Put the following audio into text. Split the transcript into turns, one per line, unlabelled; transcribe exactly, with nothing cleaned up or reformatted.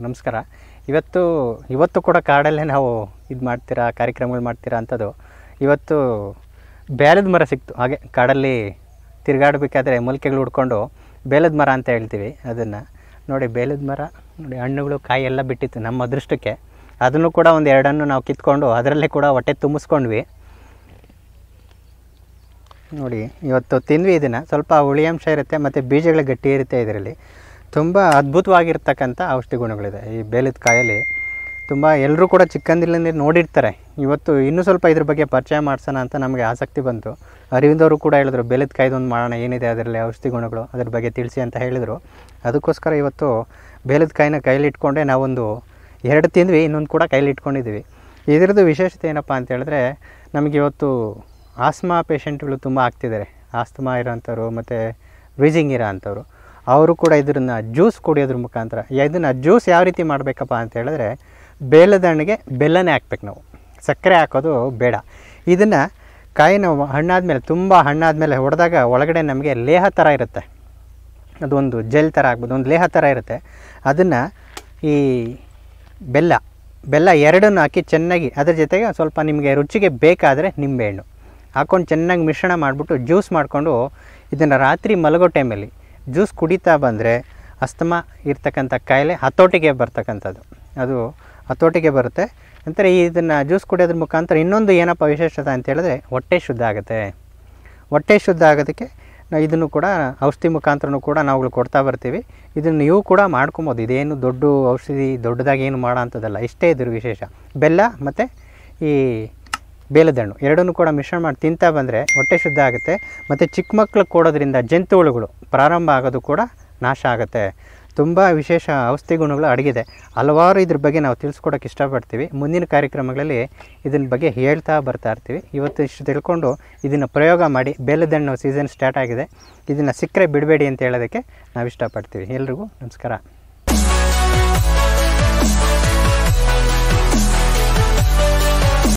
ನಮಸ್ಕಾರ. ಇವತ್ತು ಇವತ್ತು ಕೂಡ ಕಾಡಲ್ಲೇ ನಾವು ಇದು ಮಾಡ್ತೀರಾ ಕಾರ್ಯಕ್ರಮಗಳು ಮಾಡ್ತೀರಾ ಅಂಥದ್ದು. ಇವತ್ತು ಬೇಲದ ಮರ ಸಿಕ್ತು. ಹಾಗೆ ಕಾಡಲ್ಲಿ ತಿರುಗಾಡಬೇಕಾದ್ರೆ ಮೂಲಿಕೆಗಳು ಹುಡ್ಕೊಂಡು ಬೇಲದ ಮರ ಅಂತ ಹೇಳ್ತೀವಿ. ಅದನ್ನು ನೋಡಿ, ಬೇಲದ ಮರ ನೋಡಿ, ಹಣ್ಣುಗಳು ಕಾಯಿ ಎಲ್ಲ ಬಿಟ್ಟಿತ್ತು ನಮ್ಮ ಅದೃಷ್ಟಕ್ಕೆ. ಅದನ್ನು ಕೂಡ ಒಂದು ಎರಡು ಹಣ್ಣು ನಾವು ಕಿತ್ಕೊಂಡು ಅದರಲ್ಲೇ ಕೂಡ ಹೊಟ್ಟೆ ತುಂಬಿಸ್ಕೊಂಡ್ವಿ. ನೋಡಿ, ಇವತ್ತು ತಿಂದ್ವಿ. ಇದನ್ನು ಸ್ವಲ್ಪ ಹುಳಿ ಅಂಶ ಇರುತ್ತೆ ಮತ್ತು ಬೀಜಗಳು ಗಟ್ಟಿ ಇರುತ್ತೆ. ಇದರಲ್ಲಿ ತುಂಬ ಅದ್ಭುತವಾಗಿರ್ತಕ್ಕಂಥ ಔಷಧಿ ಗುಣಗಳಿದೆ ಈ ಬೇಲದ ಕಾಯಲ್ಲಿ. ತುಂಬ ಎಲ್ಲರೂ ಕೂಡ ಚಿಕ್ಕಂದಿಲ್ಲಿಂದ ನೋಡಿರ್ತಾರೆ. ಇವತ್ತು ಇನ್ನೂ ಸ್ವಲ್ಪ ಇದ್ರ ಬಗ್ಗೆ ಪರಿಚಯ ಮಾಡಿಸೋಣ ಅಂತ ನಮಗೆ ಆಸಕ್ತಿ ಬಂತು. ಅರಿವಿಂದವರು ಕೂಡ ಹೇಳಿದ್ರು, ಬೇಲದ ಕಾಯ್ದೊಂದು ಮಾಡೋಣ, ಏನಿದೆ ಅದರಲ್ಲಿ ಔಷಧಿ ಗುಣಗಳು, ಅದ್ರ ಬಗ್ಗೆ ತಿಳಿಸಿ ಅಂತ ಹೇಳಿದರು. ಅದಕ್ಕೋಸ್ಕರ ಇವತ್ತು ಬೇಲದ ಕಾಯಿನ ಕೈಲಿ ಇಟ್ಕೊಂಡೆ ನಾವೊಂದು ಎರಡು ತಿಂದ್ವಿ, ಇನ್ನೊಂದು ಕೂಡ ಕೈಲಿ ಇಟ್ಕೊಂಡಿದ್ವಿ. ಇದರದ್ದು ವಿಶೇಷತೆ ಏನಪ್ಪ ಅಂತ ಹೇಳಿದ್ರೆ, ನಮಗೆ ಇವತ್ತು ಆಸ್ಮಾ ಪೇಷಂಟ್ಗಳು ತುಂಬ ಆಗ್ತಿದ್ದಾರೆ. ಆಸ್ತಮಾ ಇರೋಂಥವ್ರು ಮತ್ತು ವೀಸಿಂಗ್ ಇರೋ ಅಂಥವ್ರು, ಅವರು ಕೂಡ ಇದನ್ನು ಜ್ಯೂಸ್ ಕುಡಿಯೋದ್ರ ಮುಖಾಂತರ. ಇದನ್ನು ಜ್ಯೂಸ್ ಯಾವ ರೀತಿ ಮಾಡಬೇಕಪ್ಪ ಅಂತ ಹೇಳಿದ್ರೆ, ಬೇಲದ ಹಣ್ಣಿಗೆ ಬೆಲ್ಲನೇ ಹಾಕ್ಬೇಕು ನಾವು, ಸಕ್ಕರೆ ಹಾಕೋದು ಬೇಡ. ಇದನ್ನು ಕಾಯಿನ ಹಣ್ಣಾದಮೇಲೆ, ತುಂಬ ಹಣ್ಣಾದಮೇಲೆ ಹೊಡೆದಾಗ ಒಳಗಡೆ ನಮಗೆ ಲೇಹ ಥರ ಇರುತ್ತೆ. ಅದೊಂದು ಜೆಲ್ ಥರ ಆಗ್ಬೋದು, ಒಂದು ಲೇಹ ಥರ ಇರುತ್ತೆ. ಅದನ್ನು ಈ ಬೆಲ್ಲ ಬೆಲ್ಲ ಎರಡನ್ನು ಹಾಕಿ ಚೆನ್ನಾಗಿ, ಅದ್ರ ಜೊತೆಗೆ ಸ್ವಲ್ಪ ನಿಮಗೆ ರುಚಿಗೆ ಬೇಕಾದರೆ ನಿಂಬೆಹಣ್ಣು ಹಾಕ್ಕೊಂಡು ಚೆನ್ನಾಗಿ ಮಿಶ್ರಣ ಮಾಡಿಬಿಟ್ಟು ಜ್ಯೂಸ್ ಮಾಡಿಕೊಂಡು ಇದನ್ನು ರಾತ್ರಿ ಮಲಗೋ ಟೈಮಲ್ಲಿ ಜ್ಯೂಸ್ ಕುಡಿತಾ ಬಂದರೆ ಅಸ್ತಮಾ ಇರ್ತಕ್ಕಂಥ ಕಾಯಿಲೆ ಹತೋಟಿಗೆ ಬರ್ತಕ್ಕಂಥದ್ದು, ಅದು ಹತೋಟಿಗೆ ಬರುತ್ತೆ. ನಂತರ ಇದನ್ನು ಜ್ಯೂಸ್ ಕುಡಿಯೋದ್ರ ಮುಖಾಂತರ ಇನ್ನೊಂದು ಏನಪ್ಪ ವಿಶೇಷತೆ ಅಂತ ಹೇಳಿದ್ರೆ, ಹೊಟ್ಟೆ ಶುದ್ಧ ಆಗುತ್ತೆ. ಹೊಟ್ಟೆ ಶುದ್ಧ ಆಗೋದಕ್ಕೆ ನಾವು ಇದನ್ನು ಕೂಡ ಔಷಧಿ ಮುಖಾಂತರನೂ ಕೂಡ ನಾವುಗಳು ಕೊಡ್ತಾ ಬರ್ತೀವಿ. ಇದನ್ನು ನೀವು ಕೂಡ ಮಾಡ್ಕೊಬೋದು. ಇದೇನು ದೊಡ್ಡ ಔಷಧಿ ದೊಡ್ಡದಾಗಿ ಏನು ಮಾಡೋ ಅಂಥದ್ದಲ್ಲ, ಇಷ್ಟೇ ಇದ್ರ ವಿಶೇಷ. ಬೆಲ್ಲ ಮತ್ತು ಈ ಬೇಲದ ಹಣ್ಣು ಎರಡನ್ನೂ ಕೂಡ ಮಿಶ್ರಣ ಮಾಡಿ ತಿಂತಾ ಬಂದರೆ ಹೊಟ್ಟೆ ಶುದ್ಧ ಆಗುತ್ತೆ. ಮತ್ತು ಚಿಕ್ಕ ಮಕ್ಳಿಗೆ ಕೊಡೋದ್ರಿಂದ ಜಂತುಹುಳುಗಳು ಪ್ರಾರಂಭ ಆಗೋದು ಕೂಡ ನಾಶ ಆಗುತ್ತೆ. ತುಂಬ ವಿಶೇಷ ಔಷಧಿ ಗುಣಗಳು ಅಡಗಿದೆ. ಹಲವಾರು ಇದ್ರ ಬಗ್ಗೆ ನಾವು ತಿಳಿಸ್ಕೊಡೋಕೆ ಇಷ್ಟಪಡ್ತೀವಿ. ಮುಂದಿನ ಕಾರ್ಯಕ್ರಮಗಳಲ್ಲಿ ಇದನ್ನ ಬಗ್ಗೆ ಹೇಳ್ತಾ ಬರ್ತಾ ಇರ್ತೀವಿ. ಇವತ್ತು ಇಷ್ಟು ತಿಳ್ಕೊಂಡು ಇದನ್ನು ಪ್ರಯೋಗ ಮಾಡಿ. ಬೇಲದ ಹಣ್ಣು ಸೀಸನ್ ಸ್ಟಾರ್ಟ್ ಆಗಿದೆ, ಇದನ್ನು ಸಿಕ್ಕರೆ ಬಿಡಬೇಡಿ ಅಂತ ಹೇಳೋದಕ್ಕೆ ನಾವು ಇಷ್ಟಪಡ್ತೀವಿ. ಎಲ್ರಿಗೂ ನಮಸ್ಕಾರ.